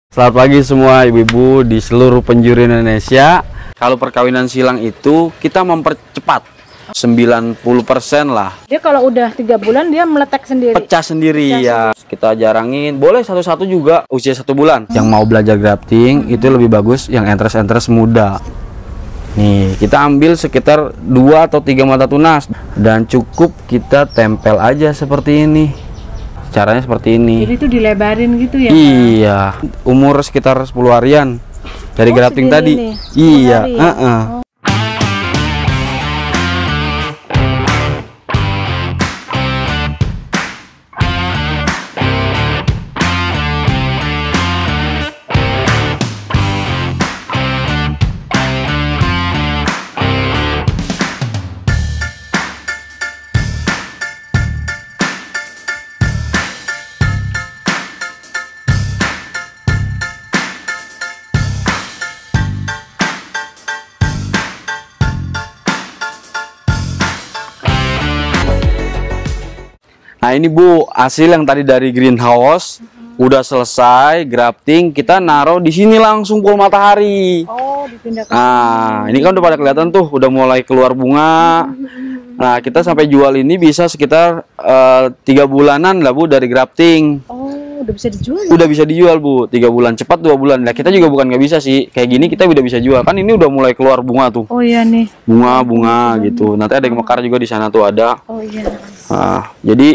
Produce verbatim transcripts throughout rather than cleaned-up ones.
Selamat pagi semua ibu-ibu di seluruh penjuru Indonesia. Kalau perkawinan silang itu kita mempercepat sembilan puluh persen lah. Dia kalau udah tiga bulan dia meletak sendiri. Pecah sendiri Pecah ya. Sendiri. Kita jarangin. Boleh satu-satu juga usia satu bulan. Hmm. Yang mau belajar grafting hmm. itu lebih bagus yang entres-entres muda. Nih, kita ambil sekitar dua atau tiga mata tunas dan cukup kita tempel aja seperti ini. Caranya seperti ini. Jadi itu dilebarin gitu ya? Iya. Pak? Umur sekitar sepuluh harian dari oh, grafting tadi. Ini. Iya. Hari, ya? uh -uh. Oh. Nah ini Bu, hasil yang tadi dari greenhouse uh-huh. udah selesai grafting, kita naruh di sini langsung pul matahari. Oh, dipindahkan. Nah, ini kan udah pada kelihatan tuh, udah mulai keluar bunga. Nah, kita sampai jual ini bisa sekitar uh, tiga bulanan lah Bu dari grafting. Oh, udah bisa dijual. Udah bisa dijual Bu, tiga bulan cepat dua bulan. Nah, kita juga bukan nggak bisa sih, kayak gini kita udah bisa jual. Kan ini udah mulai keluar bunga tuh. Oh iya nih. Bunga bunga gitu. Nanti ada yang mekar juga di sana tuh ada. Oh iya. Nah, jadi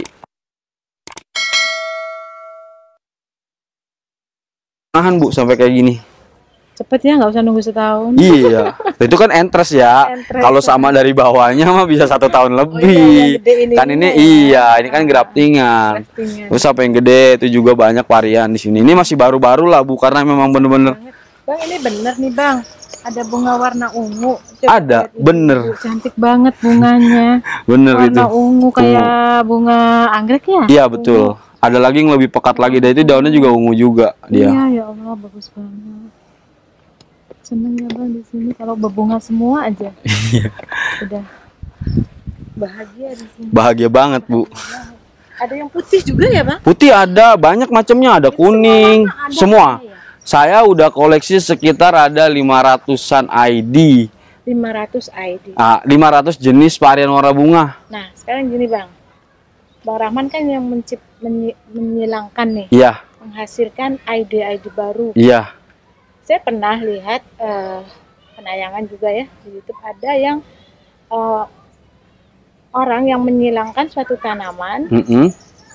nahan Bu sampai kayak gini. Cepet ya, nggak usah nunggu setahun. Iya, itu kan entres ya. Kalau sama dari bawahnya mah bisa satu tahun lebih. Oh, iya, ini kan ini ya. Iya, ini kan graftingan. Terus sampai yang gede itu juga banyak varian di sini. Ini masih baru-baru lah Bu, karena memang bener-bener. Bang, ini bener nih Bang. Ada bunga warna ungu. Coba ada, bener. Itu. Cantik banget bunganya. Bener warna itu. Warna ungu kayak ungu. Bunga anggrek ya? Iya betul. Ungu. Ada lagi yang lebih pekat lagi, dan itu daunnya juga ungu juga dia. Iya ya Allah, bagus banget. Seneng ya Bang di sini kalau berbunga semua aja. Iya. Udah bahagia di sini. Bahagia banget Bu. Ada yang putih juga ya Bang? Putih ada, banyak macamnya, ada kuning, semua. Ada semua. Ya? Saya udah koleksi sekitar ada lima ratusan I D. lima ratus I D. Ah, lima ratus jenis varian warna bunga. Nah, sekarang gini Bang. Bang Rahman kan yang mencip, menyi, menyilangkan nih, iya. menghasilkan ide-ide baru. Iya. Saya pernah lihat uh, penayangan juga ya di YouTube, ada yang uh, orang yang menyilangkan suatu tanaman, mm -hmm.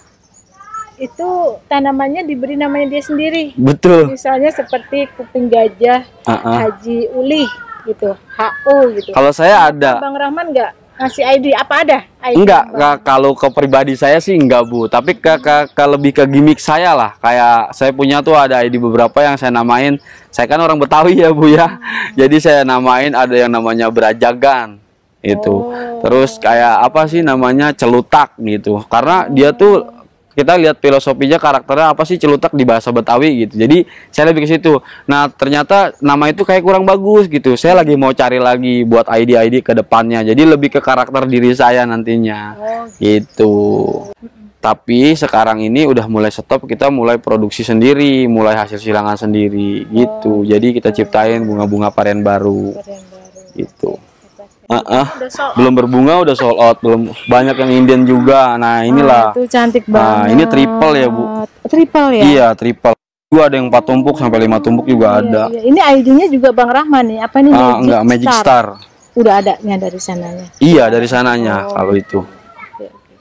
itu tanamannya diberi namanya dia sendiri. Betul. Misalnya seperti kuping gajah, uh -uh. Haji Uli gitu, H U gitu. Kalau saya ada. Bang Rahman nggak ngasih I D, apa ada? I D enggak, kalau ke pribadi saya sih enggak Bu, tapi ke, ke, ke lebih ke gimmick saya lah. Kayak saya punya tuh ada I D beberapa yang saya namain, saya kan orang Betawi ya Bu ya, hmm. jadi saya namain ada yang namanya Brajagan itu. Oh. Terus kayak apa sih namanya celutak gitu, karena oh. dia tuh kita lihat filosofinya, karakternya apa sih celutak di bahasa Betawi gitu. Jadi saya lebih ke situ. Nah ternyata nama itu kayak kurang bagus gitu. Saya lagi mau cari lagi buat I D I D ke depannya. Jadi lebih ke karakter diri saya nantinya. Oh. Gitu. Tapi sekarang ini udah mulai stop, kita mulai produksi sendiri, mulai hasil silangan sendiri gitu. Oh. Jadi kita ciptain bunga-bunga varian baru. Varian baru. Gitu. Uh, uh, belum berbunga udah sold out, belum banyak yang Indian juga. Nah inilah, oh, itu cantik banget. Nah ini triple ya Bu. Triple ya? Iya triple. Juga ada yang empat tumpuk sampai lima tumpuk juga oh, ada. Iya, iya. Ini I D-nya juga Bang Rahman nih. Apa nih? Uh, Magic, enggak, Magic Star. Star. Udah adanya dari sananya. Iya dari sananya oh. kalau itu. Okay, okay.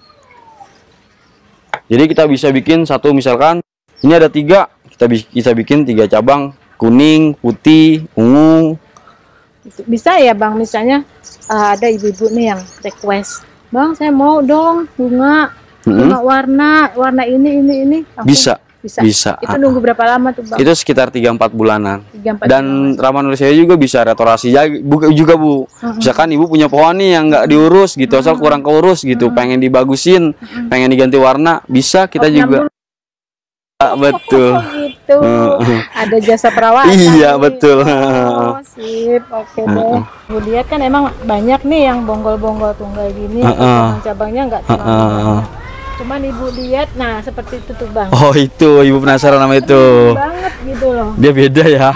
Jadi kita bisa bikin satu, misalkan ini ada tiga, kita bisa bikin tiga cabang, kuning, putih, ungu. Bisa ya Bang, misalnya uh, ada ibu-ibu nih yang request, Bang saya mau dong bunga mm-hmm. bunga warna warna ini ini ini langsung bisa bisa bisa itu nunggu berapa lama tuh Bang? Itu sekitar tiga sampai empat bulanan. tiga, empat dan Rahman Nulis saya juga bisa restorasi juga Bu. Mm-hmm. Misalkan ibu punya pohon nih yang nggak diurus gitu, mm-hmm. asal kurang keurus gitu, mm-hmm. pengen dibagusin, mm-hmm. pengen diganti warna, bisa kita oh, juga. Ah, betul. Gitu. Ada jasa perawatan. Iya, betul. Oh, sip. Oke deh. Gue lihat kan emang banyak nih yang bonggol-bonggol tunggal gini, cabang-cabangnya nggak terlalu banyak. Cuman ibu lihat, nah seperti itu tuh bang. Oh itu, ibu penasaran sama itu. Banget gitu loh. Dia beda ya.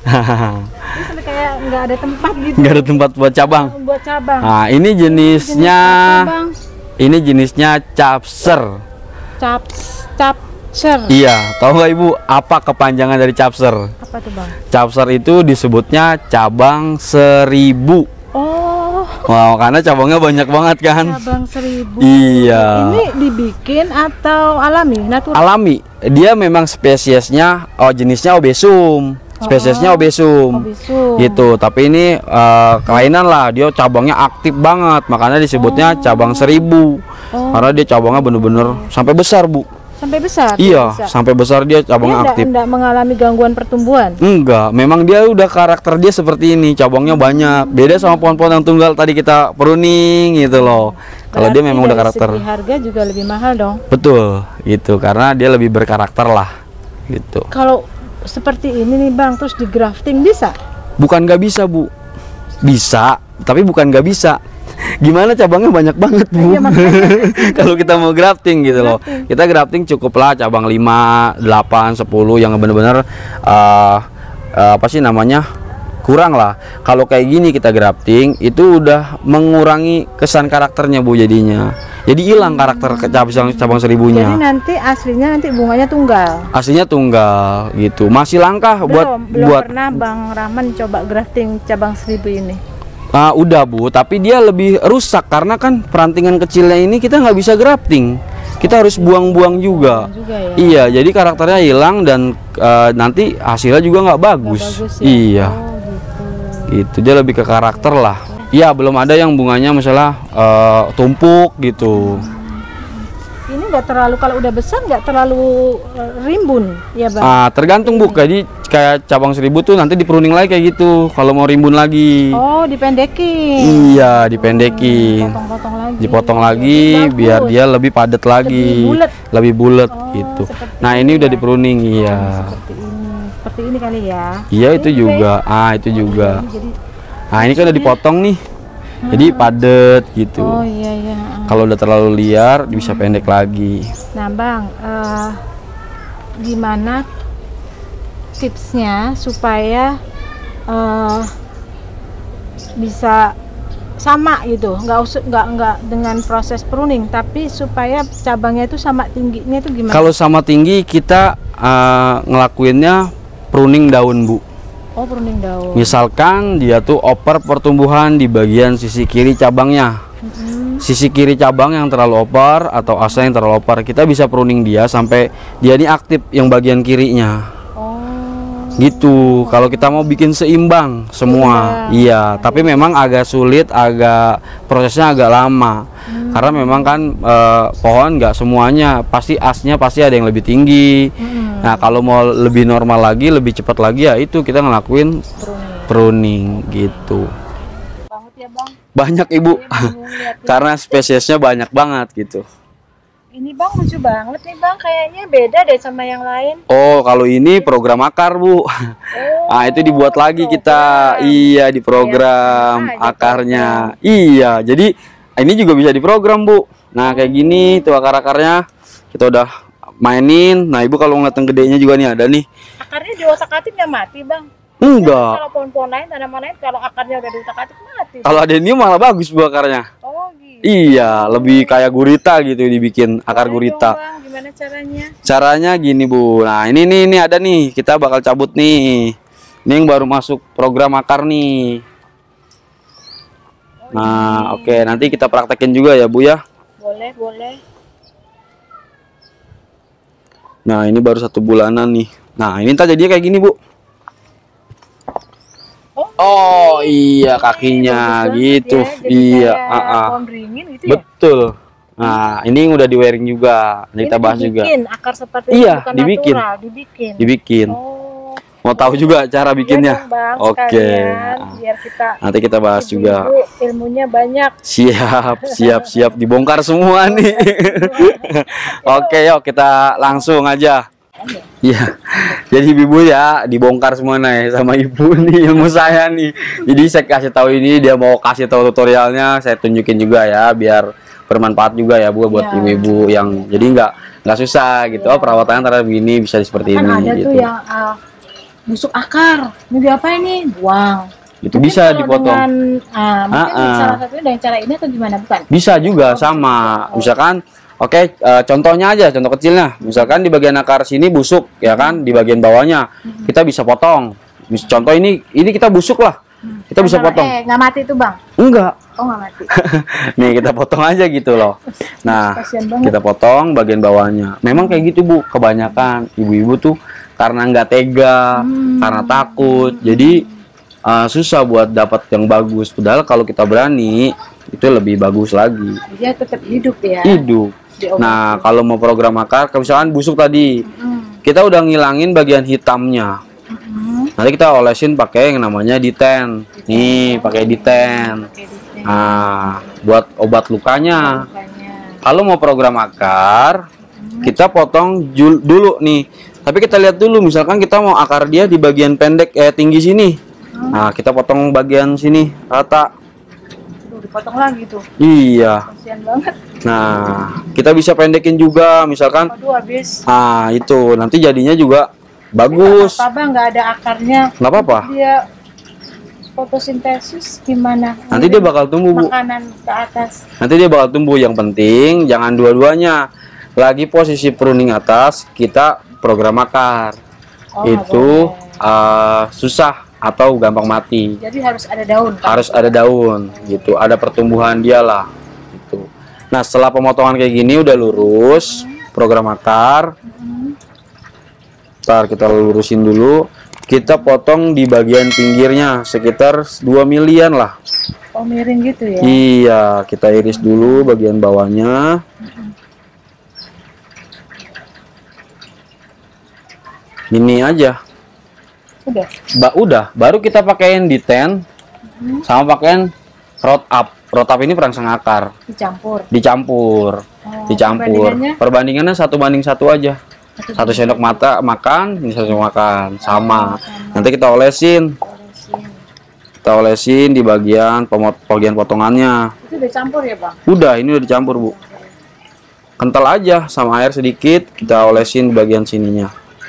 Ini sampai kayak nggak ada tempat gitu. Nggak ada tempat buat cabang. Buat cabang. Nah ini jenisnya, Jenis apa, ini jenisnya capser. Cap, capser. Iya, tahu nggak ibu apa kepanjangan dari capser? Apa tuh bang? Capser itu disebutnya cabang seribu. Oh. Wow, karena cabangnya banyak banget kan? Cabang seribu. Iya. Ini dibikin atau alami, natural? Alami. Dia memang spesiesnya, oh jenisnya obesum. Spesiesnya Oh, obesum. obesum. Gitu. Tapi ini uh, kelainan lah. Dia cabangnya aktif banget. Makanya disebutnya Oh. cabang seribu. Oh. Karena dia cabangnya bener-bener sampai besar bu. Sampai besar? Iya, Bisa. sampai besar dia Dia cabangnya enggak, aktif. enggak mengalami gangguan pertumbuhan? Enggak, memang dia udah karakter dia seperti ini, cabangnya banyak. Beda sama pohon-pohon yang tunggal tadi kita pruning gitu loh. Kalau dia Berarti memang udah dari karakter. segi harga juga lebih mahal dong. Betul, gitu. Karena dia lebih berkarakter lah, gitu. Kalau seperti ini nih bang, terus di grafting bisa? Bukan nggak bisa bu, bisa, tapi bukan nggak bisa. Gimana cabangnya banyak banget bu. Iya, makanya. Kalau kita mau grafting gitu loh, Grafting. kita grafting cukuplah cabang lima, delapan, sepuluh yang bener-bener uh, uh, apa sih namanya kurang lah. Kalau kayak gini kita grafting itu udah mengurangi kesan karakternya bu jadinya. Jadi hilang karakter ke cabang cabang seribunya. Jadi nanti aslinya nanti bunganya tunggal. Aslinya tunggal gitu. Masih langka Belum, buat belum buat pernah bang Rahman coba grafting cabang seribu ini. Ah, udah bu, tapi dia lebih rusak karena kan perantingan kecilnya ini kita nggak bisa grafting, kita harus buang-buang juga. juga ya? Iya, jadi karakternya hilang dan uh, nanti hasilnya juga nggak bagus. Nggak bagus ya? Iya, Oh, gitu. gitu. Dia lebih ke karakter lah. Iya, belum ada yang bunganya misalnya uh, tumpuk gitu. Ini nggak terlalu, kalau udah besar nggak terlalu eh, rimbun ya bang? Ah, tergantung bu. Jadi kayak cabang seribu tuh nanti dipruning lagi kayak gitu. Kalau mau rimbun lagi. Oh dipendekin. Iya, dipendekin. Potong-potong lagi. Dipotong lagi Bagus. biar dia lebih padat lagi, Lebih bulet. lebih bulat Oh, gitu. seperti Nah ini ini udah ya. dipruning iya. Seperti ini, seperti ini kali ya. Iya itu Ini juga, ya? ah itu juga. Ini jadi, Nah ini kan udah dipotong nih, jadi padat gitu. oh iya iya. Kalau udah terlalu liar bisa pendek lagi. Nah bang, eh, gimana tipsnya supaya eh, bisa sama gitu, nggak usah nggak nggak dengan proses pruning, tapi supaya cabangnya itu sama tingginya itu gimana? Kalau sama tinggi kita uh, ngelakuinnya pruning daun bu. Oh pruning daun. Misalkan dia tuh oper pertumbuhan di bagian sisi kiri cabangnya. Mm-mm. Sisi kiri cabang yang terlalu oper atau asa yang terlalu oper, kita bisa pruning dia sampai dia ini aktif yang bagian kirinya. Oh. Gitu. Kalau kita mau bikin seimbang semua, iya. Tapi memang agak sulit, agak prosesnya agak lama. Hmm. Karena memang kan eh, pohon nggak semuanya pasti asnya pasti ada yang lebih tinggi. Hmm. Nah kalau mau lebih normal lagi, lebih cepat lagi ya itu kita ngelakuin Pruning. pruning gitu. Banget ya bang. Banyak ibu, Saya bingung lihat-lihat. karena spesiesnya banyak banget gitu. Ini bang lucu banget nih bang, kayaknya beda deh sama yang lain. Oh kalau ini program akar bu. Oh, Nah itu dibuat lagi kita, program. iya di program Iya, aja akarnya, iya. Jadi ini juga bisa diprogram bu. Nah kayak gini tuh akar-akarnya kita udah mainin. Nah ibu kalau ngeliat yang gedenya juga nih ada nih. Akarnya diotak-atik nggak mati bang? Enggak. Kalau pohon-pohon lain, tanaman lain, kalau akarnya udah diotak-atik mati. Kalau adenium malah bagus bu akarnya. Oh gitu. Iya, lebih kayak gurita gitu dibikin akar Boleh gurita. dong, Bang, gimana caranya? Caranya gini bu. Nah ini nih ini ada nih. Kita bakal cabut nih. Ini yang baru masuk program akar nih. Oh, Nah ini. oke nanti kita praktekin juga ya bu ya. Boleh, boleh. Nah ini baru satu bulanan nih. Nah ini ntar jadinya kayak gini bu. Oh, Oh iya kakinya bagus banget gitu. ya. Jadi Iya. kayak ah, ah. pohon beringin gitu ya? Betul. Nah ini yang udah di wiring juga. Nanti kita bahas juga. dibikin, akar seperti Iya, itu bukan dibikin. natural, dibikin. Dibikin. Oh, Mau tahu juga cara iya bikinnya? dong, Bang, Oke. sekalian, biar kita Nanti kita bahas juga. ibu-ibu ilmunya banyak. Siap, siap, siap. Dibongkar semua nih. Oke, yuk kita langsung aja. Iya. Jadi ibu ya dibongkar semua nih sama ibu nih ilmu saya nih. Jadi saya kasih tahu ini, dia mau kasih tahu tutorialnya, saya tunjukin juga ya biar bermanfaat juga ya Bu buat Ya. ibu-ibu yang jadi nggak nggak susah gitu. Ya. Oh perawatannya terhadap begini bisa seperti Kan ini ada gitu. tuh yang uh, busuk akar, mau diapain nih? Buang. Itu Mungkin bisa kalau dipotong. dengan, uh, mungkin Ah, ah. salah satunya dengan cara ini atau gimana, bukan? Bisa juga Oh, sama. bisa. Misalkan oke eh, contohnya aja, contoh kecilnya. Misalkan di bagian akar sini busuk ya kan, di bagian bawahnya kita bisa potong. Mis- Contoh ini ini kita busuk lah. Kita bisa Sama- potong. Eh, nggak mati tuh bang? Enggak. Oh nggak mati. Nih kita potong aja gitu loh. Nah, Kasian banget. kita potong bagian bawahnya. Memang kayak gitu Bu, kebanyakan ibu-ibu tuh karena nggak tega, Hmm. karena takut, jadi uh, susah buat dapat yang bagus. Padahal kalau kita berani, itu lebih bagus lagi. Dia tetap hidup ya. Hidup. Diobatin. Nah, kalau mau program akar, kalau misalkan busuk tadi, Hmm. kita udah ngilangin bagian hitamnya. Hmm. Nanti kita olesin pakai yang namanya diten. Nih, pakai diten. Oke, di- Nah, buat obat lukanya. Makanya. Kalau mau program akar, kita potong jul- dulu nih. Tapi kita lihat dulu, misalkan kita mau akar dia di bagian pendek, eh tinggi sini. Nah, kita potong bagian sini rata. Tuh, dipotong lagi tuh. Iya. Kasian banget. Nah, kita bisa pendekin juga, misalkan. Aduh habis. Ah, itu nanti jadinya juga bagus. Apa bang nggak ada akarnya? Nggak apa-apa. Dia fotosintesis gimana? Nanti dia bakal tumbuh Bu. Makanan ke atas. Nanti dia bakal tumbuh. Yang penting jangan dua-duanya. Lagi posisi pruning atas, kita program akar. Oh, nggak Itu boleh. uh, susah atau gampang mati. Jadi harus ada daun. kan? Harus ada daun gitu, ada pertumbuhan dia lah gitu. Nah, setelah pemotongan kayak gini udah lurus, program akar. Ntar kita lurusin dulu. Kita potong di bagian pinggirnya sekitar dua milian lah. Oh miring gitu ya? Iya, kita iris dulu bagian bawahnya. Ini aja. Udah. Ba udah, baru kita pakein diten sama pakein rot up. Rot up ini perangsang akar, Dicampur. dicampur, Oh, dicampur. perbandingannya? Perbandingannya satu banding satu aja. Satu sendok mata makan, ini satu sendok makan, sama. Nanti kita olesin, Olesin. kita olesin di bagian pemot bagian potongannya. Itu udah campur ya bang? Udah, ini udah dicampur Bu. Kental aja sama air sedikit, kita olesin di bagian sininya.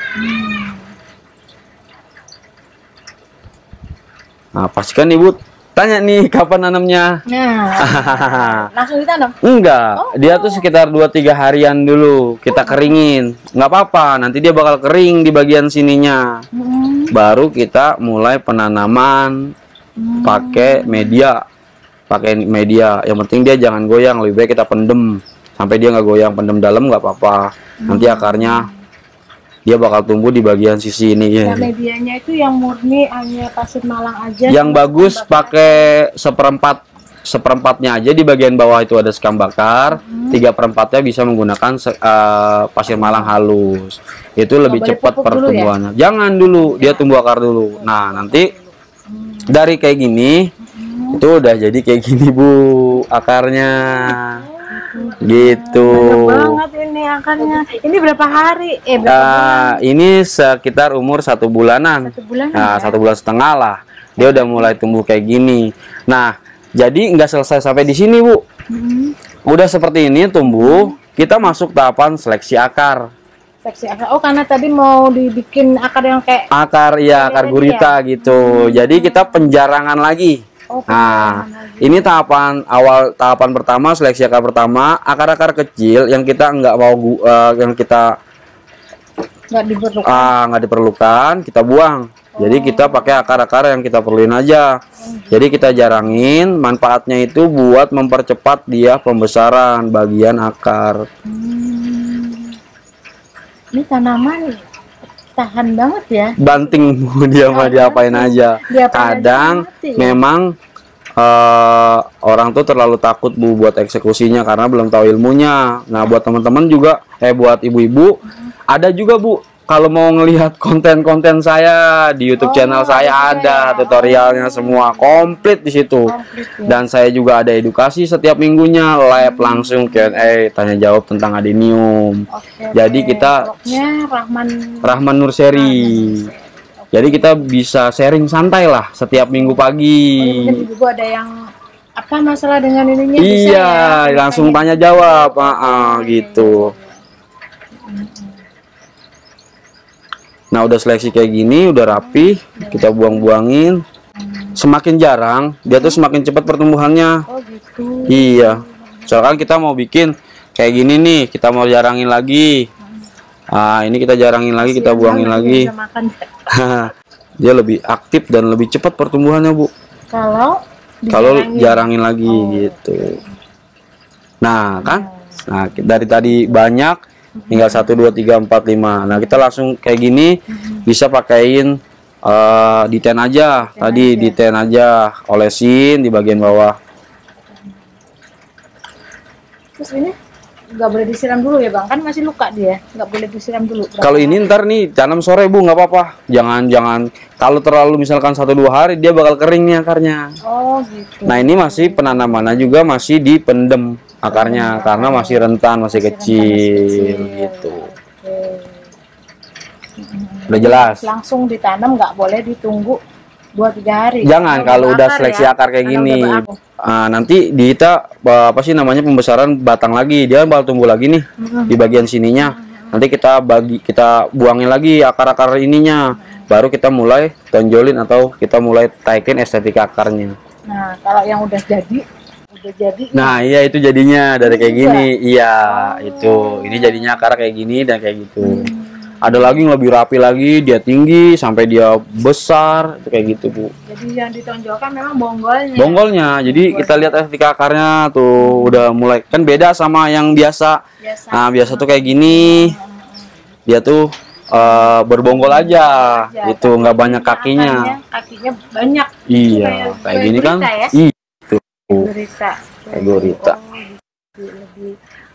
Nah, pastikan nih Bu, tanya nih kapan nanamnya. Nah, langsung ditanam? Enggak, Oh, dia tuh sekitar dua tiga harian dulu kita keringin. Nggak apa-apa, nanti dia bakal kering di bagian sininya. Hmm. Baru kita mulai penanaman pakai media. Pakai media. Yang penting dia jangan goyang, lebih baik kita pendem sampai dia nggak goyang. Pendem dalam nggak apa-apa. Nanti akarnya dia bakal tumbuh di bagian sisi ini ya. Nah, medianya itu yang murni hanya pasir malang aja. Yang terus bagus tambah- pakai seperempat seperempatnya aja, di bagian bawah itu ada sekam bakar, tiga perempatnya bisa menggunakan se- eh, pasir malang halus. Itu lebih boleh cepat pupuk dulu ya? pertumbuhannya. Jangan dulu, dia tumbuh akar dulu. Nah, nanti dari kayak gini itu udah jadi kayak gini Bu akarnya. Gitu. Banyak banget ini akarnya. Ini berapa hari? Eh berapa Ah, ini sekitar umur satu bulanan. Satu bulan Nah, ya? satu bulan setengah lah. Dia udah mulai tumbuh kayak gini. Nah, jadi nggak selesai sampai di sini Bu. Hmm. Udah seperti ini tumbuh, kita masuk tahapan seleksi akar. Seksi akar. Oh karena tadi mau dibikin akar yang kayak Akar ya, akar Tadi gurita gitu. Jadi kita penjarangan lagi. oh Nah, penjarangan lagi. ini tahapan awal, tahapan pertama seleksi akar pertama, akar-akar kecil yang kita nggak mau gu- eh, yang kita nggak diperlukan. ah nggak diperlukan, kita buang. Jadi kita pakai akar-akar yang kita perluin aja. Jadi kita jarangin, manfaatnya itu buat mempercepat dia pembesaran bagian akar. Hmm. Ini tanaman tahan banget ya. Banting Bu, dia mah diapain aja. Diapain aja Kadang mati ya? memang eh, orang tuh terlalu takut Bu buat eksekusinya karena belum tahu ilmunya. Nah, buat teman-teman juga, eh buat ibu-ibu, ada juga Bu. Kalau mau ngelihat konten-konten saya di YouTube Oh, channel saya ada ada ya. tutorialnya semua komplit di situ. Komplit ya. Dan saya juga ada edukasi setiap minggunya, live langsung Q and A, tanya jawab tentang adenium. Oke, Jadi oke. kita Blognya Rahman Rahman Nurseri. Jadi kita bisa sharing santai lah setiap minggu Oh, ya, mungkin pagi. ibu ada yang apa masalah dengan ininya? Iya, bisa ya? langsung tanya jawab, ah, ah, gitu. Nah, udah seleksi kayak gini, udah rapi, kita buang-buangin. Semakin jarang, dia tuh semakin cepat pertumbuhannya. Oh gitu. Iya. Soalnya kita mau bikin kayak gini nih, kita mau jarangin lagi. Ah, ini kita jarangin lagi, kita buangin lagi. Dia lebih aktif dan lebih cepat pertumbuhannya, Bu. Kalau kalau jarangin lagi, oh, gitu. Nah, kan? Nah, dari tadi banyak, tinggal satu, dua, tiga, empat, lima. Nah, kita langsung kayak gini, bisa pakaiin uh, diten aja. Diten tadi aja. Diten aja, olesin di bagian bawah. Terus ini nggak boleh disiram dulu ya, Bang? Kan masih luka dia, nggak boleh disiram dulu. Kalau ini ntar nih tanam sore, Bu, nggak apa-apa. Jangan jangan kalau terlalu misalkan satu dua hari dia bakal kering nih akarnya. Oh gitu. Nah, ini masih penanamannya juga masih dipendem akarnya, oh, karena masih rentan, masih, masih kecil, rentan, masih kecil gitu. Oke. Udah jelas. Langsung ditanam, nggak boleh ditunggu dua tiga hari. Jangan kalau udah seleksi ya, akar kayak gini. Nah, nanti di kita apa sih namanya pembesaran batang lagi, dia bakal tumbuh lagi nih mm-hmm. di bagian sininya. Mm-hmm. Nanti kita bagi kita buangin lagi akar-akar ininya, mm-hmm. baru kita mulai tonjolin atau kita mulai taikin estetika akarnya. Nah, kalau yang udah jadi, udah jadi. Nah, iya itu jadinya dari kayak gini, iya oh. itu. Ini jadinya akar kayak gini dan kayak gitu. Hmm. Ada lagi yang lebih rapi lagi, dia tinggi sampai dia besar, itu kayak gitu, Bu. Jadi yang ditonjolkan memang bonggolnya. Bonggolnya. Jadi bonggolnya. Kita lihat estetika akarnya tuh hmm. udah mulai kan beda sama yang biasa. Biasa. Nah, biasa tuh kayak gini. Dia tuh uh, berbonggol aja, aja. Itu nggak banyak kakinya. Akarnya, kakinya banyak. Iya, kayak, kayak gini kan. Ya? Itu. Gurita. Kayak gurita. Oh, lebih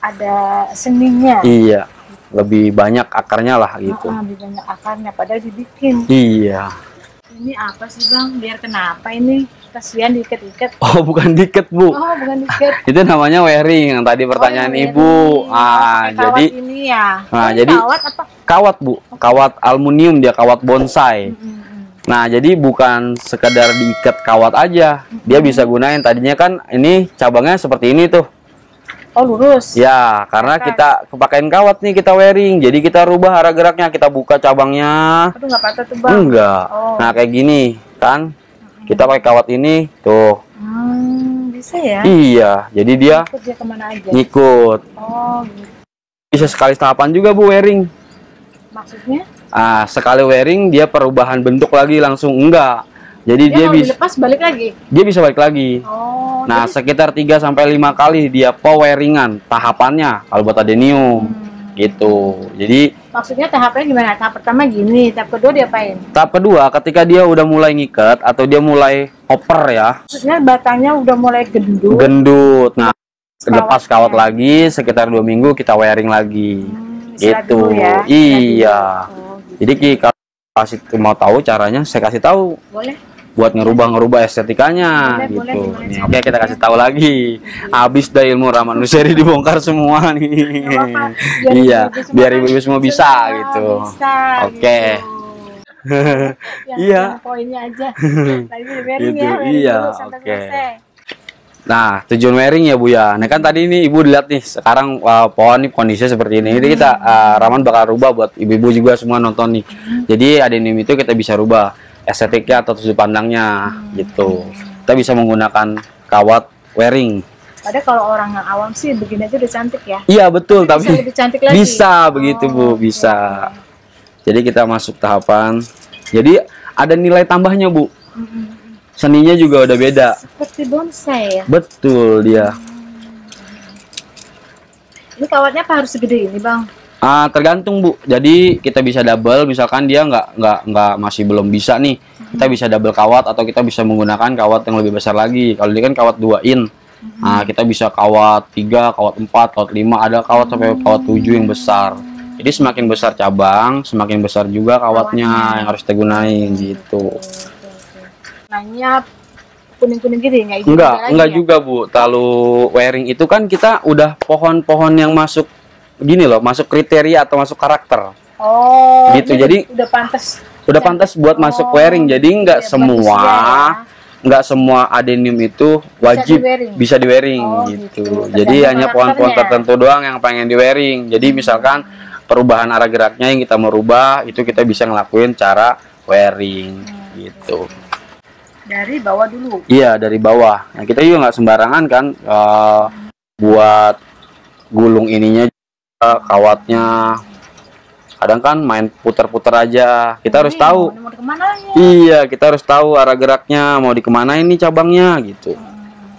ada seninya. Iya. Lebih banyak akarnya lah gitu. Oh, lebih banyak akarnya padahal dibikin. Iya. Ini apa sih, Bang? Biar kenapa ini? Kasihan diikat-ikat. Oh, bukan diikat, Bu. Oh, bukan diikat. Itu namanya wearing yang tadi pertanyaan oh, Ibu. Ah, jadi ini ya. Nah, oh, jadi kawat apa? Kawat, Bu. Kawat aluminium dia, kawat bonsai. Mm-hmm. Nah, jadi bukan sekedar diikat kawat aja. Mm-hmm. Dia bisa gunain tadinya kan ini cabangnya seperti ini tuh. Oh, lurus. Ya, karena Pakai. kita kepakein kawat nih, kita wearing. Jadi kita rubah arah geraknya, kita buka cabangnya. Aduh, nggak patah tuh, Bang. Enggak. Oh. Nah, kayak gini, kan? Hmm. Kita pakai kawat ini, tuh. Hmm, bisa ya? Iya, jadi dia ngikut dia kemana aja? Ngikut. Oh, gitu. Bisa sekali tahapan juga, Bu, wearing. Maksudnya? Ah, sekali wearing dia perubahan bentuk lagi langsung enggak. Jadi dia, dia bisa dilepas balik lagi. Dia bisa balik lagi. Oh, nah, jadi... sekitar tiga sampai lima kali dia poweringan tahapannya kalau buat adenium. Hmm. Gitu. Jadi maksudnya tahapnya gimana? Tahap pertama gini, tahap kedua diapain? Tahap kedua ketika dia udah mulai ngikat atau dia mulai oper ya. Maksudnya batangnya udah mulai gendut. Gendut. Nah, lepas kawat lagi sekitar dua minggu kita wearing lagi. Hmm, gitu. Ya. Iya. Oh, gitu. Jadi kalau kasih mau tahu caranya, saya kasih tahu. Boleh. Buat ngerubah-ngerubah estetikanya boleh, gitu. Boleh, boleh, nih, oke, kita kasih tahu lagi. Habis dah ilmu Rahman Nuseri dibongkar semua nih. Apa, biar iya, ibu biar ibu-ibu semua bisa, bisa gitu. Bisa, oke. Okay. Gitu. Iya. Poinnya aja. Tadi wearing gitu, ya, wearing iya, oke. Okay. Nah, tujuan wearing ya, Bu ya. Nah, kan tadi ini Ibu lihat nih, sekarang uh, pohon nih kondisinya seperti ini. Jadi kita uh, Rahman bakal rubah buat ibu-ibu juga semua nonton nih. Jadi adenium itu kita bisa rubah estetiknya atau sudut pandangnya hmm. gitu. Kita bisa menggunakan kawat wearing. Padahal kalau orang yang awam sih begini aja udah cantik ya. Iya betul, tapi, tapi bisa lebih cantik lagi. Bisa begitu, oh, Bu, bisa. Okay. Jadi kita masuk tahapan. Jadi ada nilai tambahnya, Bu. Hmm. Seninya juga udah beda. Seperti bonsai ya. Betul dia. Hmm. Ini kawatnya apa harus segede ini, Bang? Ah, tergantung, Bu. Jadi kita bisa double, misalkan dia nggak nggak nggak masih belum bisa nih, mm-hmm. kita bisa double kawat atau kita bisa menggunakan kawat yang lebih besar lagi. Kalau ini kan kawat dua in, mm-hmm. nah kita bisa kawat tiga, kawat empat, kawat lima, ada kawat mm-hmm. sampai kawat tujuh yang besar. Jadi semakin besar cabang, semakin besar juga kawatnya, kawatnya. yang harus kita gunain gitu. Nanya kuning-kuning gitu ya? Enggak, enggak ya? juga, Bu. Terlalu wearing itu kan kita udah pohon-pohon yang masuk gini loh, masuk kriteria atau masuk karakter. Oh, gitu. Jadi udah pantas. Udah pantas buat oh, masuk wearing. Jadi nggak semua ya. nggak semua adenium itu wajib bisa di wearing oh, gitu. gitu. Jadi hanya pohon-pohon tertentu doang yang pengen di wearing. Jadi hmm. misalkan perubahan arah geraknya yang kita mau rubah itu kita bisa ngelakuin cara wearing hmm. gitu. Dari bawah dulu. Iya, dari bawah. Nah, kita juga nggak sembarangan kan uh, hmm. buat gulung ininya juga, kawatnya. Kadang kan main putar-putar aja. Kita ini harus tahu. Mau dikemanain? Iya, kita harus tahu arah geraknya, mau dikemanain nih cabangnya gitu. Hmm.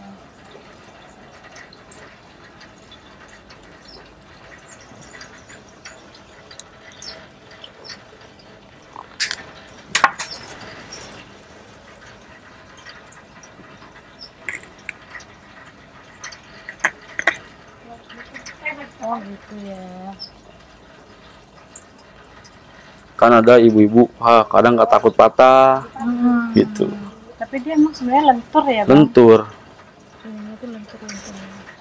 Oh gitu ya. Kan ada ibu-ibu, ah, kadang nggak takut patah, hmm. gitu. Tapi dia emang sebenarnya lentur ya, Bang? Lentur. Ini itu lentur-lentur.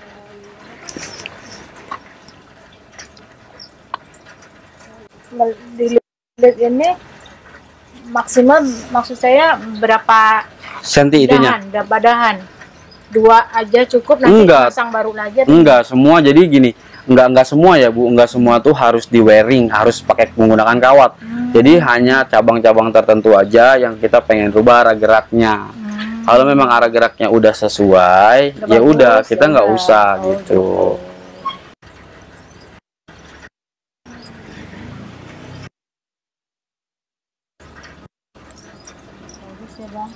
Di lihat ini maksimal, maksud saya berapa senti itunya? Dahan, berapa dahan? Dua aja cukup, nanti enggak, pasang baru lagi? Enggak, semua jadi gini. Enggak enggak semua ya Bu, enggak semua tuh harus di wearing, harus pakai menggunakan kawat. Hmm. Jadi hanya cabang-cabang tertentu aja yang kita pengen rubah arah geraknya. Hmm. Kalau memang arah geraknya udah sesuai, udah ya bagus, udah kita nggak ya usah oh, gitu. gitu. Bagus ya Bang.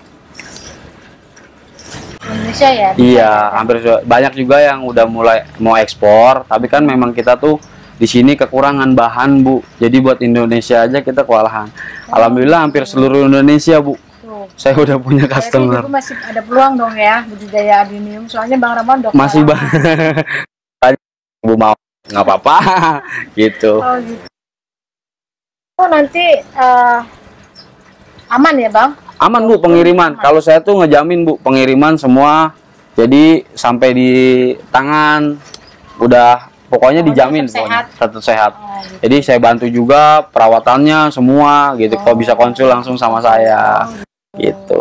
Indonesia ya? Iya, hampir banyak juga yang udah mulai mau ekspor, tapi kan memang kita tuh di sini kekurangan bahan Bu. Jadi buat Indonesia aja kita kewalahan. Oh, alhamdulillah hampir seluruh Indonesia Bu. Tuh. Saya udah punya customer. Berarti masih ada peluang dong ya budidaya adenium. Soalnya Bang Rahman udah masih bang. Bu mau nggak apa-apa gitu. Oh gitu. Oh nanti uh, aman ya Bang? Aman Bu pengiriman. Kalau saya tuh ngejamin Bu pengiriman semua. Jadi sampai di tangan udah pokoknya oh, dijamin sehat. Tetap sehat. Oh, gitu. Jadi saya bantu juga perawatannya semua gitu. Oh. Kalau bisa konsul langsung sama saya. Oh, gitu.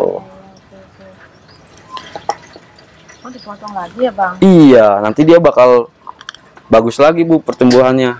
Oh dipotong lagi ya Bang? Iya, nanti dia bakal bagus lagi Bu pertumbuhannya.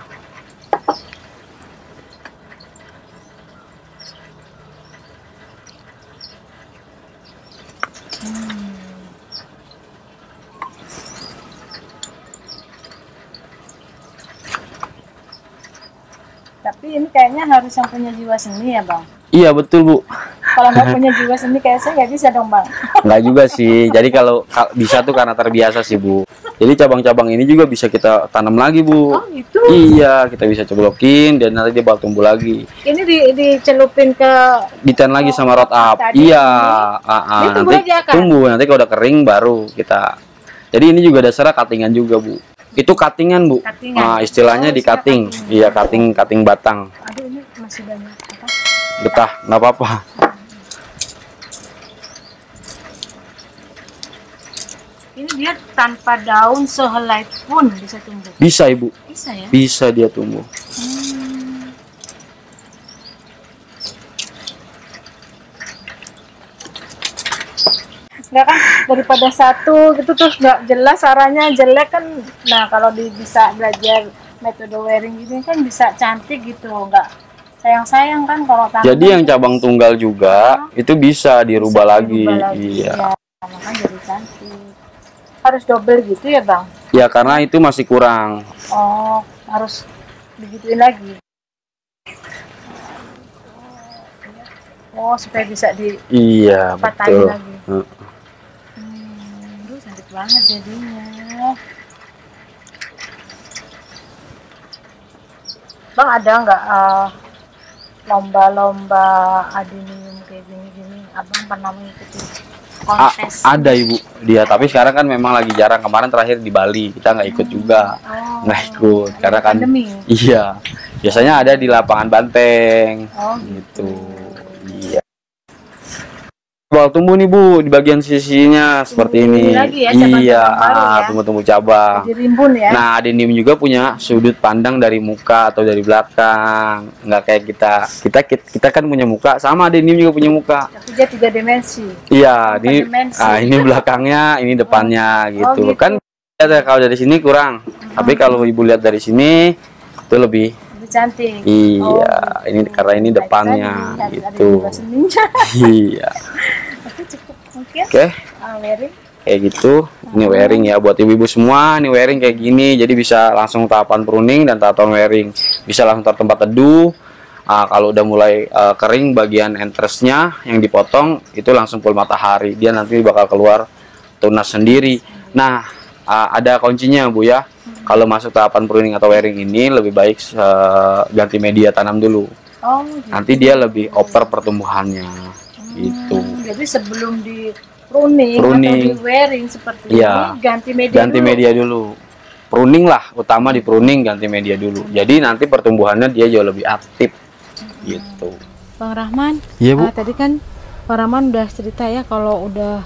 Tapi ini kayaknya harus yang punya jiwa seni ya Bang? Iya betul Bu. Kalau nggak punya jiwa seni kayak saya nggak bisa dong Bang? Nggak juga sih, jadi kalau bisa tuh karena terbiasa sih Bu. Jadi cabang-cabang ini juga bisa kita tanam lagi Bu. Oh gitu? Iya, kita bisa ceblokin dan nanti dia bakal tumbuh lagi. Ini di, dicelupin ke... Ditan lagi sama rot up. Iya, uh, uh, ini tumbuh nanti aja, kan? Tumbuh, nanti kalau udah kering baru kita. Jadi ini juga dasarnya cuttingan juga Bu. Itu cuttingan Bu, cuttingan. Nah, istilahnya oh, di cutting, cutting. Iya cutting cutting batang. Aduh ini masih banyak apa? Betah, nggak apa-apa. Ini dia tanpa daun sehelai pun bisa tumbuh. Bisa Ibu. Bisa ya? Bisa dia tumbuh. Hmm. Nggak kan daripada satu gitu terus nggak jelas arahnya jelek kan. Nah kalau di, bisa belajar metode wearing gini kan bisa cantik gitu, nggak sayang-sayang kan kalau tangan. Jadi yang cabang tunggal juga oh, itu bisa dirubah bisa lagi. Dirubah lagi. Iya. Ya, makanya jadi cantik. Harus double gitu ya Bang? Ya karena itu masih kurang. Oh harus digituin lagi. Oh supaya bisa di iya betul lagi. Hmm. Banget jadinya. Bang ada nggak uh, lomba-lomba adenium kayak gini-gini? Abang pernah mengikuti kontes? A ada Ibu dia, tapi sekarang kan memang lagi jarang. Kemarin terakhir di Bali kita nggak ikut hmm. juga, oh, nggak ikut karena kan pandemi. Iya biasanya ada di lapangan banteng. Oh gitu. Iya. Bawal tumbuh nih Bu di bagian sisinya seperti ini. Lagi ya, iya, ya. tumbuh-tumbuh cabang. Jadi rimbun ya. Nah, adenim juga punya sudut pandang dari muka atau dari belakang. Nggak kayak kita. Kita kita kan punya muka, sama adenim juga punya muka. Tapi dia tiga dimensi. Iya, Empat ini dimensi. ah, ini belakangnya, ini depannya Oh, gitu. gitu. Kan ya, kalau dari sini kurang. Hmm. Tapi kalau Ibu lihat dari sini itu lebih lebih cantik. Iya, oh, gitu. ini karena ini depannya tadi, gitu. Iya. Oke, cukup mungkin. Oke. Uh, wearing. Kayak gitu. Ini wearing ya buat ibu-ibu semua. Ini wearing kayak gini, jadi bisa langsung tahapan pruning dan tahapan wearing. Bisa langsung taruh tempat teduh. Uh, kalau udah mulai uh, kering bagian entrance-nya yang dipotong itu langsung full matahari. Dia nanti bakal keluar tunas sendiri. Nah, uh, ada kuncinya Bu ya. Kalau masuk tahapan pruning atau wearing ini lebih baik uh, ganti media tanam dulu. Oh, gitu. Nanti dia lebih over pertumbuhannya. Hmm, gitu. Jadi sebelum di pruning, pruning atau di wearing seperti iya, ini ganti media ganti dulu. media dulu. Pruning lah, utama di pruning ganti media dulu. Jadi nanti pertumbuhannya dia jauh lebih aktif. Hmm. Gitu. Bang Rahman, iya Bu. Uh, tadi kan Bang Rahman udah cerita ya kalau udah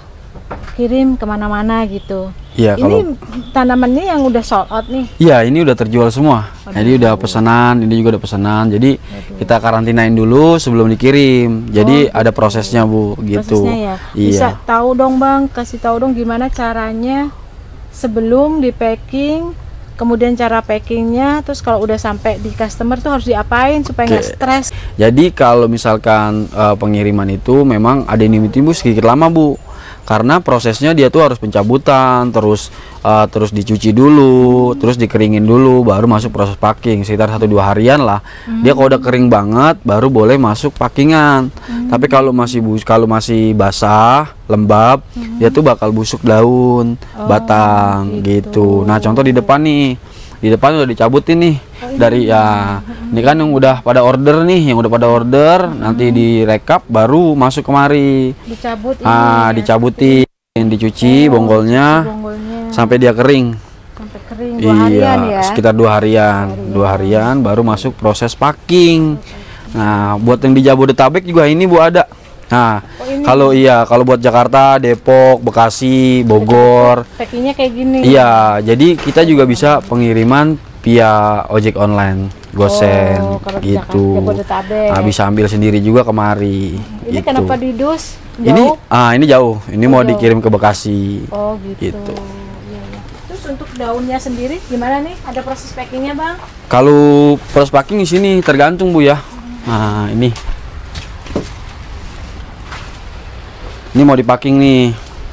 kirim kemana-mana gitu. Iya, ini kalau tanamannya yang udah sold out nih. Iya, ini udah terjual semua. Oh, jadi udah pesanan, ini juga udah pesanan. Jadi Aduh. kita karantinain dulu sebelum dikirim. Jadi oh, ada prosesnya Bu, gitu. Prosesnya ya. Iya. Bisa tahu dong Bang, kasih tahu dong gimana caranya sebelum di packing, kemudian cara packingnya, terus kalau udah sampai di customer tuh harus diapain supaya nggak stres. Jadi kalau misalkan uh, pengiriman itu memang ada ini Bu sedikit lama Bu. Karena prosesnya dia tuh harus pencabutan, terus uh, terus dicuci dulu, terus dikeringin dulu, baru masuk proses packing sekitar satu dua harian lah. Hmm. Dia kalau udah kering banget, baru boleh masuk packingan. Hmm. Tapi kalau masih bus, kalau masih basah, lembab, hmm. dia tuh bakal busuk daun, oh, batang, gitu. gitu. Nah contoh di depan nih, di depan udah dicabutin nih. Oh, dari ya ini kan yang udah pada order nih, yang udah pada order hmm. nanti direkap baru masuk kemari. Dicabut ah ini, dicabutin, ya. dicuci oh, bonggolnya, bonggolnya sampai dia kering. Sampai kering dua iya, harian ya. Sekitar dua harian, dua harian, dua harian baru masuk proses packing. Nah, buat yang di Jabodetabek juga ini Bu ada. Nah, oh, kalau iya, kalau buat Jakarta, Depok, Bekasi, Bogor, packingnya kayak gini. Iya, jadi kita juga bisa pengiriman via ojek online, gosen, oh, gitu. Jakarta, nah, bisa ambil sendiri juga kemari. Ini gitu. Kenapa di dus? Jauh? Ini, ah ini jauh. Ini oh, mau jauh. dikirim ke Bekasi. Oh gitu. gitu. Ya, ya. Terus untuk daunnya sendiri gimana nih? Ada proses packingnya Bang? Kalau proses packing di sini tergantung Bu ya. Nah ini. Ini mau dipacking nih.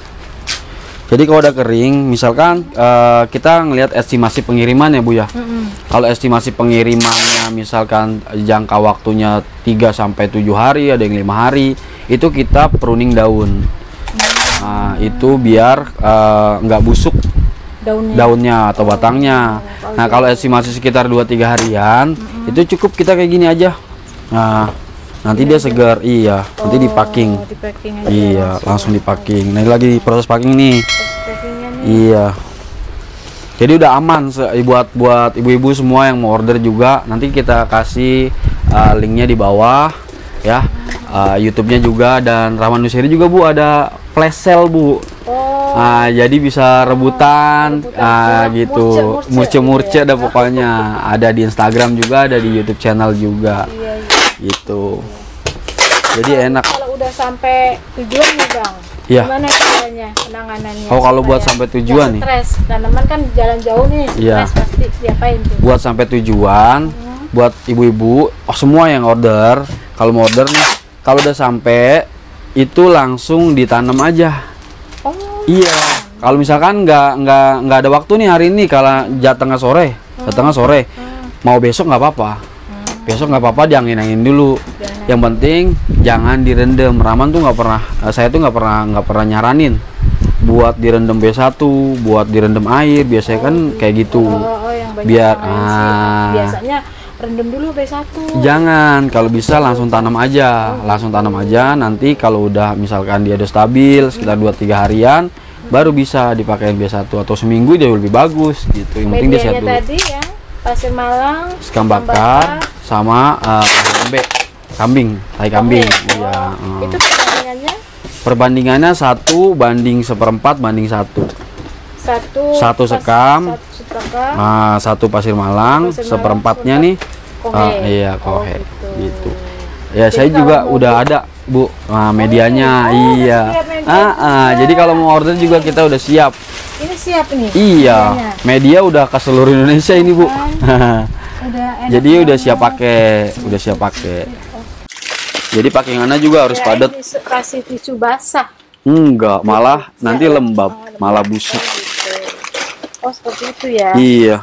Jadi kalau udah kering, misalkan uh, kita ngelihat estimasi pengiriman ya Bu ya. Mm-hmm. Kalau estimasi pengirimannya misalkan jangka waktunya tiga sampai tujuh hari, ada yang lima hari, itu kita pruning daun. Mm-hmm. Nah, itu biar nggak uh, busuk daunnya. daunnya atau batangnya. Oh, nah, kalau estimasi sekitar dua tiga harian, mm-hmm. itu cukup kita kayak gini aja. Nah, nanti dia segar, iya. Oh, nanti dipacking. Dipacking aja iya, langsung, langsung dipacking. Nah, ini lagi proses packing nih. nih. Iya. Jadi udah aman buat buat ibu-ibu semua yang mau order juga. Nanti kita kasih uh, linknya di bawah, ya. Uh, YouTube-nya juga dan Rahman Nusiri juga Bu ada flash sale Bu. Oh. Nah, jadi bisa rebutan, oh, rebutan. Uh, gitu. Murce-murce ada ya. Pokoknya. Ada di Instagram juga, ada di YouTube channel juga. Iya, iya. Gitu. Jadi kalau, enak. Kalau udah sampai tujuan nih Bang, ya. Gimana caranya penanganannya? Oh kalau buat sampai tujuan nih. Stres, tanaman kan jalan jauh nih, stres ya. Pasti diapain tuh? Buat sampai tujuan, hmm. buat ibu-ibu, oh semua yang order, kalau mau order nih, kalau udah sampai itu langsung ditanam aja. Oh. Iya. Kalau misalkan nggak nggak nggak ada waktu nih hari ini, kalau jatengah sore, hmm. jatengah sore, hmm. mau besok nggak apa-apa. Besok nggak apa-apa diangin-angin dulu. Jangan. Yang penting jangan direndam. Rahman tuh nggak pernah, saya tuh nggak pernah nggak pernah nyaranin buat direndam B satu, buat direndam air. Biasanya oh, kan kayak gitu. Oh, oh, yang biar ah, biasanya rendam dulu B satu. Jangan, kalau bisa langsung tanam aja, oh, langsung tanam aja. Nanti kalau udah misalkan dia udah stabil sekitar dua tiga harian, hmm. baru bisa dipakai B satu atau seminggu dia lebih bagus gitu. Yang penting dia sehat dulu. Tadi ya. Pasir Malang, sekam bakar, sama uh, kambing, kambing, tai kambing, oh, iya. Uh. Itu perbandingannya? Perbandingannya satu banding seperempat banding satu. Satu, satu pas, sekam, satu sekam, nah, satu pasir malang, pasir seperempatnya malang, nih, kohe. ah, iya Oh, kohe, gitu. gitu. Ya Jadi saya juga kalau mau udah bu- ada bu, nah, medianya, Oh, iya. udah siap media Ah, ah, juga. jadi kalau mau order juga kita udah siap. Ini siap nih. Iya, medianya. media udah ke seluruh Indonesia ini bu. Udah enak Jadi udah banget. siap pakai, udah siap pakai. Jadi pakaiannya juga harus Kirain padat. tisu- kasih tisu basah. Enggak, malah Ya, nanti ya. lembab, Oh, lembab. malah busuk. Oh, gitu. Oh, seperti itu ya. Iya.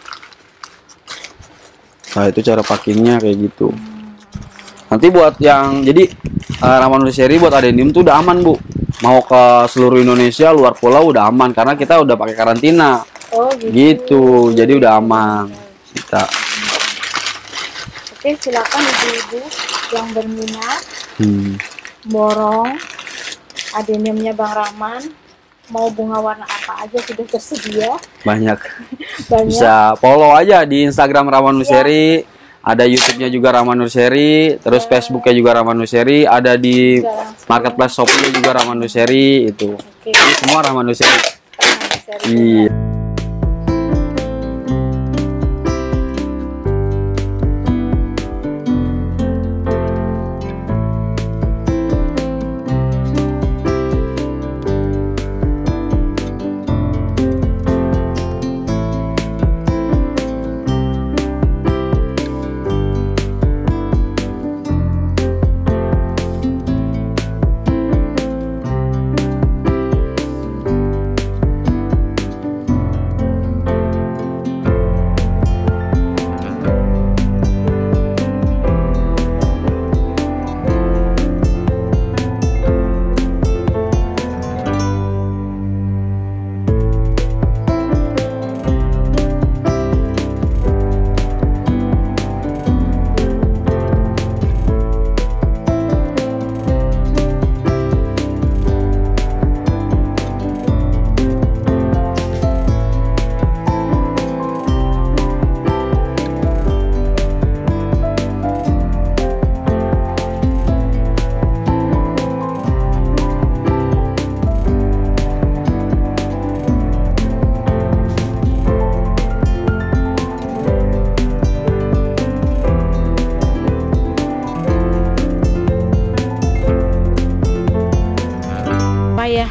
Nah itu cara packingnya kayak gitu. Nanti buat yang jadi uh, Ramah Nuseri buat adenium tuh udah aman bu. Mau ke seluruh Indonesia, luar pulau udah aman karena kita udah pakai karantina. Oh, gitu. Gitu, jadi udah aman kita. Oke, silakan ibu-ibu yang berminat Hmm. borong adeniumnya Bang Rahman. Mau bunga warna apa aja sudah tersedia. Banyak. Banyak. Bisa follow aja di Instagram Ramah Nuseri. Ada YouTube-nya juga Ramah Nuseri, terus Facebook-nya juga Ramah Nuseri, ada di marketplace Shopee juga Ramah Nuseri itu. Oke. Ini semua Ramah Nuseri. Rahman Nuseri. Iya. Apa ya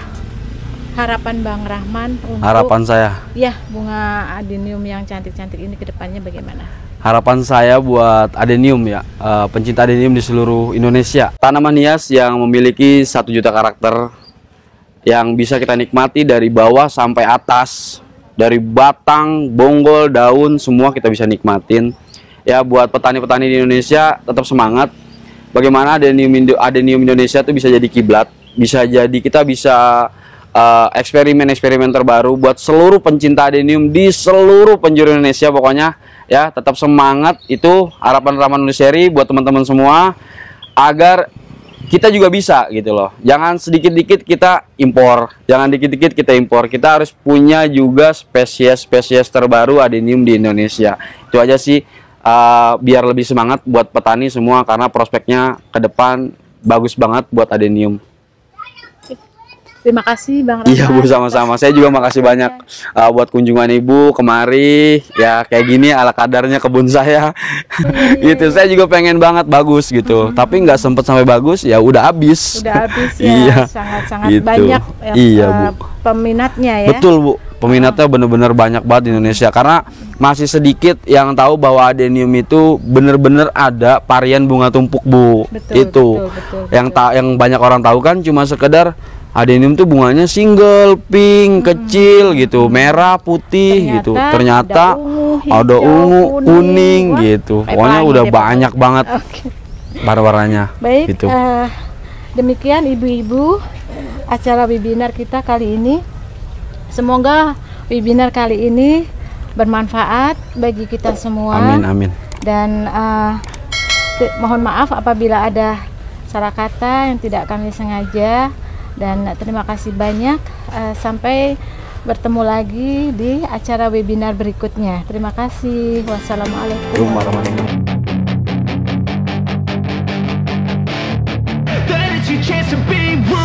harapan Bang Rahman untuk Harapan saya, ya bunga adenium yang cantik-cantik ini ke depannya bagaimana? harapan saya buat adenium ya, eh, pencinta adenium di seluruh Indonesia. Tanaman hias yang memiliki satu juta karakter yang bisa kita nikmati dari bawah sampai atas, dari batang, bonggol, daun, semua kita bisa nikmatin. Ya buat petani-petani di Indonesia tetap semangat. Bagaimana adenium Indo- adenium Indonesia itu bisa jadi kiblat, bisa jadi kita bisa uh, eksperimen-eksperimen terbaru buat seluruh pencinta adenium di seluruh penjuru Indonesia. Pokoknya ya tetap semangat, itu harapan Ramah Nuseri buat teman-teman semua agar kita juga bisa gitu loh. Jangan sedikit-dikit kita impor, jangan dikit-dikit kita impor. Kita harus punya juga spesies-spesies terbaru adenium di Indonesia. Itu aja sih, uh, biar lebih semangat buat petani semua karena prospeknya ke depan bagus banget buat adenium. Terima kasih Bang Rahman. Iya Bu, sama-sama. Saya juga makasih banyak uh, buat kunjungan Ibu kemari. Ya kayak gini ala kadarnya kebun saya. Gitu. Saya juga pengen banget bagus gitu. Hmm. Tapi nggak sempet sampai bagus. Ya udah habis. Udah habis ya. Iya. Sangat-sangat Gitu. banyak ya, Iya, eh, Bu. peminatnya ya. Betul Bu. Peminatnya bener-bener banyak banget di Indonesia karena masih sedikit yang tahu bahwa adenium itu bener-bener ada varian bunga tumpuk Bu. Betul, Itu betul, betul, yang betul. tak yang banyak orang tahu kan cuma sekedar adenium tuh bunganya single, pink, kecil gitu, merah, putih Ternyata gitu. Ternyata ada ungu, hijau, ada ungu, kuning, kuning, wah, gitu. kayak Pokoknya pelangi udah deh banyak pokoknya. banget Oke. warna-warnanya. Baik, Gitu. eh, demikian ibu-ibu acara webinar kita kali ini. Semoga webinar kali ini bermanfaat bagi kita semua. Amin, amin. Dan eh, te- mohon maaf apabila ada salah kata yang tidak kami sengaja. Dan terima kasih banyak. Eh, sampai bertemu lagi di acara webinar berikutnya. Terima kasih. Wassalamualaikum Warahmatullahi wabarakatuh. That is your chance to be rude. Hey,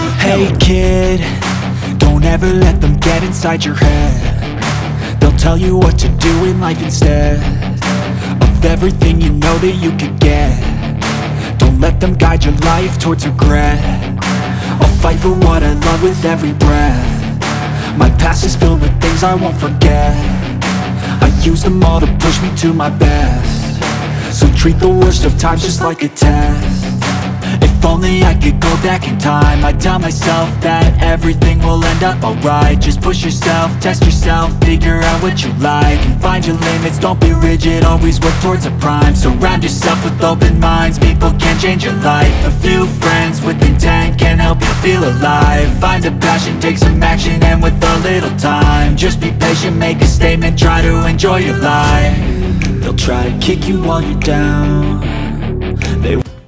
a kid, don't ever let them get inside your head. They'll tell you what to do in life instead of everything you know that you could get. Don't let them guide your life towards regret. I'll fight for what I love with every breath. My past is filled with things I won't forget. I use them all to push me to my best. So treat the worst of times just like a test. If only I could go back in time, I'd tell myself that everything will end up alright. Just push yourself, test yourself, figure out what you like, and find your limits, don't be rigid, always work towards a prime. Surround yourself with open minds, people can change your life. A few friends with intent can help you feel alive. Find a passion, take some action, and with a little time, just be patient, make a statement, try to enjoy your life. They'll try to kick you while you're down. They